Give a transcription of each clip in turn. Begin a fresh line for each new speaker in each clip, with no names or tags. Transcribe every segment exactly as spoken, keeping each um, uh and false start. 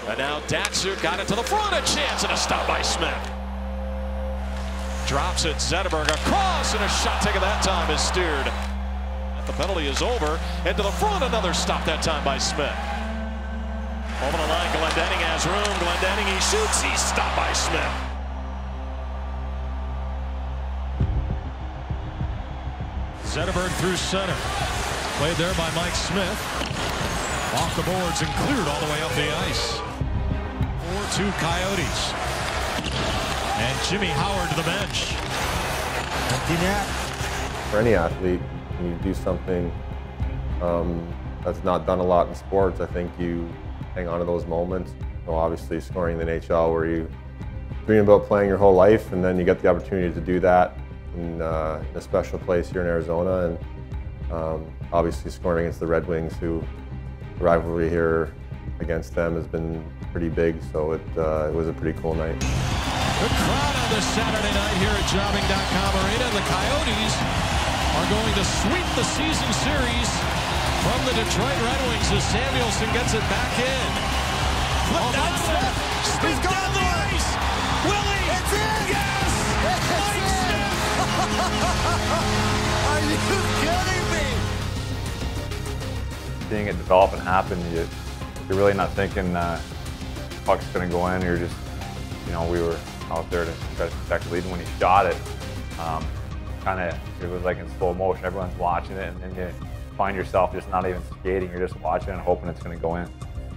And now Datsuk got it to the front, a chance and a stop by Smith. Drops it, Zetterberg across, and a shot taken that time is steered. The penalty is over, and to the front, another stop that time by Smith. Over the line, Glendening has room, Glendening, he shoots, he's stopped by Smith.
Zetterberg through center. Played there by Mike Smith. Off the boards and cleared all the way up the ice. four two Coyotes. And Jimmy Howard to the bench.
Empty net.
For any athlete, when you do something um, that's not done a lot in sports, I think you hang on to those moments. You know, obviously scoring in the N H L where you dream about playing your whole life, and then you get the opportunity to do that in, uh, in a special place here in Arizona, and um, obviously scoring against the Red Wings, who the rivalry here against them has been pretty big, so it, uh, it was a pretty cool night.
Good crowd on this Saturday night here at Jobbing dot com Arena. The Coyotes are going to sweep the season series from the Detroit Red Wings as Samuelsson gets it back in.
Oh, that's Smith. He's gone the ice.
Willie!
It's in!
Yes!
It's
Mike
in!
Smith!
Are you kidding me?
Seeing it develop and happen, you, you're really not thinking uh, puck's going to go in. You're just, you know, we were out there to try to protect the lead, and when he shot it, um, kind of, it was like in slow motion. Everyone's watching it, and then you find yourself just not even skating. You're just watching and hoping it's going to go in.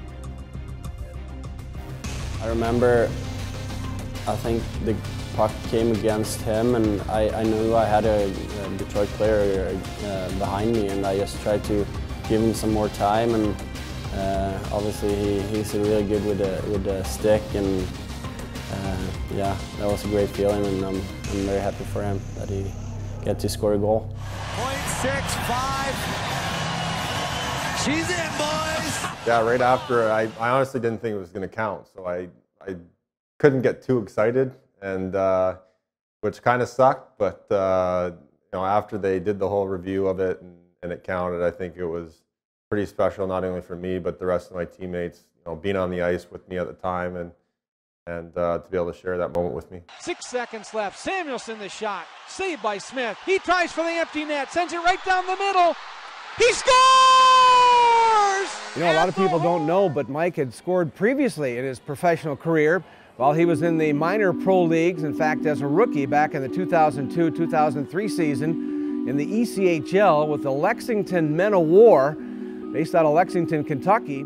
I remember, I think the puck came against him, and I, I knew I had a, a Detroit player uh, behind me, and I just tried to give him some more time. And uh, obviously, he, he's really good with the with the stick, and uh, yeah, that was a great feeling, and I'm I'm very happy for him that he got to score a goal.
point six five. She's in, boys.
Yeah, right after, I, I honestly didn't think it was going to count, so I, I couldn't get too excited, and uh, which kind of sucked, but uh, you know, after they did the whole review of it and, and it counted, I think it was pretty special, not only for me, but the rest of my teammates, you know, being on the ice with me at the time, and, and uh, to be able to share that moment with me.
Six seconds left. Samuelsson the shot. Saved by Smith. He tries for the empty net. Sends it right down the middle. He scores!
You know, a lot of people don't know, but Mike had scored previously in his professional career while he was in the minor pro leagues. In fact, as a rookie back in the two thousand two two thousand three season in the E C H L with the Lexington Men of War, based out of Lexington, Kentucky.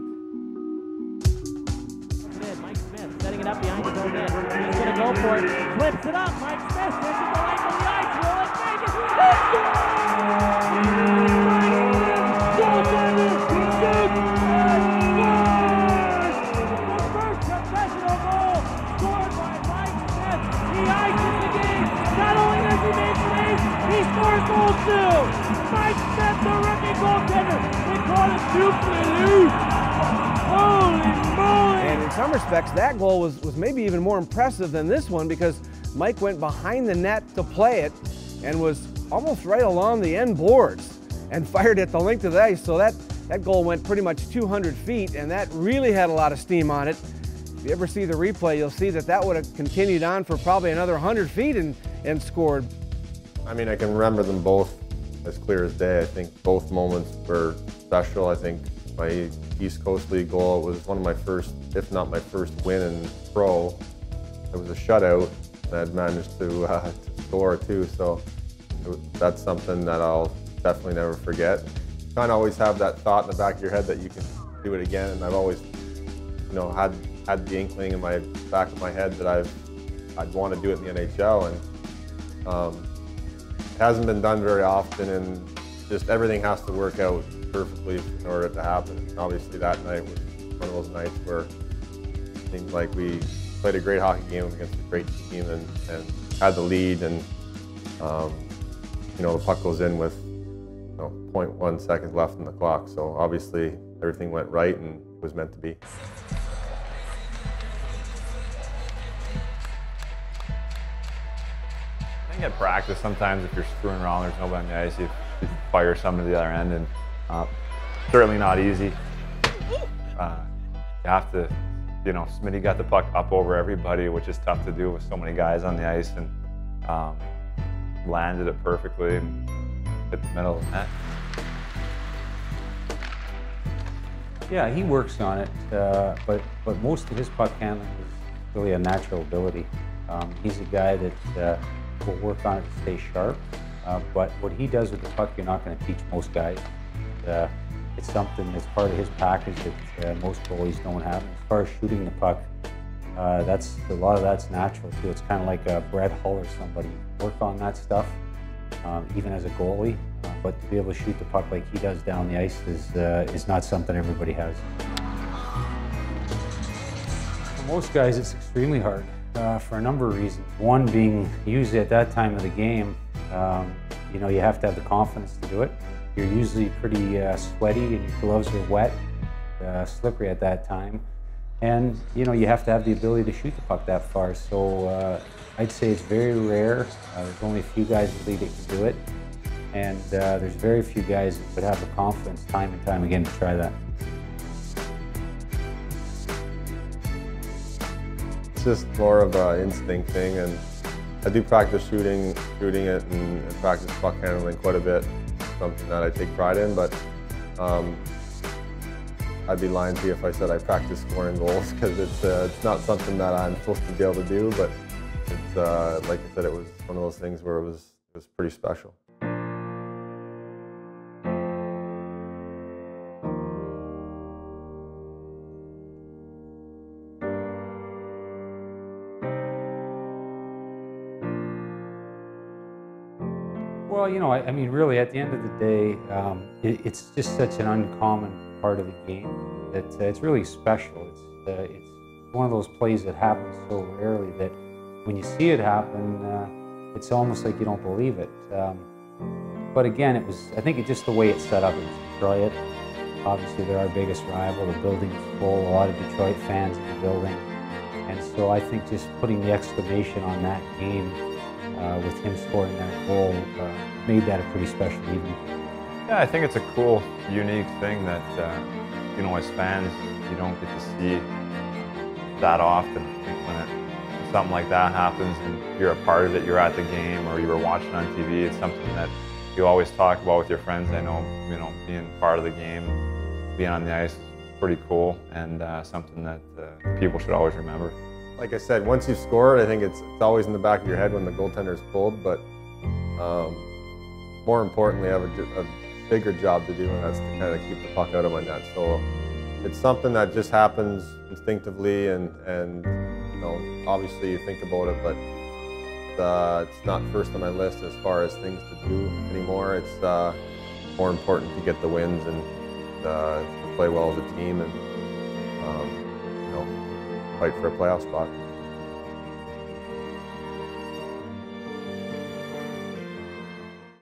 Mike Smith setting it up behind his own net. He's going to go for it. Flips it up. Mike Smith takes it the length of the ice. Will it make it? Let's go! Goaltender, he shoots and scores! The first professional goal scored by Mike Smith. He ices the game. Not only does he make saves, he scores goals too. Mike Smith, the rookie goaltender. They call it Dupli loose. Holy moly!
And in some respects, that goal was, was maybe even more impressive than this one, because Mike went behind the net to play it and was almost right along the end boards and fired at the length of the ice. So that, that goal went pretty much two hundred feet, and that really had a lot of steam on it. If you ever see the replay, you'll see that that would have continued on for probably another one hundred feet and, and scored.
I mean, I can remember them both as clear as day. I think both moments were special. I think my East Coast League goal was one of my first, if not my first win in pro. It was a shutout, and I'd managed to, uh, to score too, so it, that's something that I'll definitely never forget. You kind of always have that thought in the back of your head that you can do it again, and I've always, you know, had had the inkling in my back of my head that I've I'd want to do it in the N H L, and um, it hasn't been done very often, and just everything has to work out perfectly in order to happen. And obviously, that night was one of those nights where it seemed like we played a great hockey game against a great team, and, and had the lead, and um, you know, the puck goes in with you know, zero point one seconds left in the clock. So obviously, everything went right, and it was meant to be.
I think at practice, sometimes if you're screwing around, there's nobody on the ice, you, you fire somebody to the other end, and uh, certainly not easy. Uh, you have to you know, Smitty got the puck up over everybody, which is tough to do with so many guys on the ice, and um, landed it perfectly and hit the middle of the net.
Yeah, he works on it, uh, but but most of his puck handling is really a natural ability. Um, he's a guy that uh, will work on it to stay sharp, uh, but what he does with the puck, you're not going to teach most guys. Uh, it's something that's part of his package that uh, most goalies don't have. As far as shooting the puck, uh, that's a lot of that's natural too. It's kind of like a Brett Hull or somebody. Work on that stuff, um, even as a goalie. Uh, but to be able to shoot the puck like he does down the ice is uh, is not something everybody has. For most guys, it's extremely hard uh, for a number of reasons. One being, usually at that time of the game, um, you know, you have to have the confidence to do it. You're usually pretty uh, sweaty and your gloves are wet, uh, slippery at that time. And, you know, you have to have the ability to shoot the puck that far. So uh, I'd say it's very rare. Uh, there's only a few guys in the league that can do it. And uh, there's very few guys that would have the confidence time and time again to try that.
It's just more of an instinct thing, and I do practice shooting, shooting it, and, and practice puck handling quite a bit. Something that I take pride in, but um, I'd be lying to you if I said I practice scoring goals, because it's uh, it's not something that I'm supposed to be able to do. But it's uh, like I said, it was one of those things where it was it was pretty special.
Well, you know, I, I mean, really, at the end of the day, um, it, it's just such an uncommon part of the game that uh, it's really special. It's, uh, it's one of those plays that happens so rarely that when you see it happen, uh, it's almost like you don't believe it. Um, but again, it was, I think it's just the way it's set up. It was Detroit. Obviously, they're our biggest rival. The building is full, a lot of Detroit fans in the building. And so I think just putting the exclamation on that game Uh, with him scoring that goal, uh, made that a pretty special evening.
Yeah, I think it's a cool, unique thing that, uh, you know, as fans, you don't get to see that often. I think when, it, when something like that happens and you're a part of it, you're at the game or you were watching on T V, it's something that you always talk about with your friends. I know, you know, being part of the game, being on the ice is pretty cool, and uh, something that uh, people should always remember.
Like I said, once you've scored, I think it's, it's always in the back of your head when the goaltender's pulled, but um, more importantly, I have a, a bigger job to do, and that's to kind of keep the puck out of my net. So it's something that just happens instinctively, and, and you know, obviously you think about it, but uh, it's not first on my list as far as things to do anymore. It's uh, more important to get the wins and uh, to play well as a team, and um, you know, fight for a playoff spot.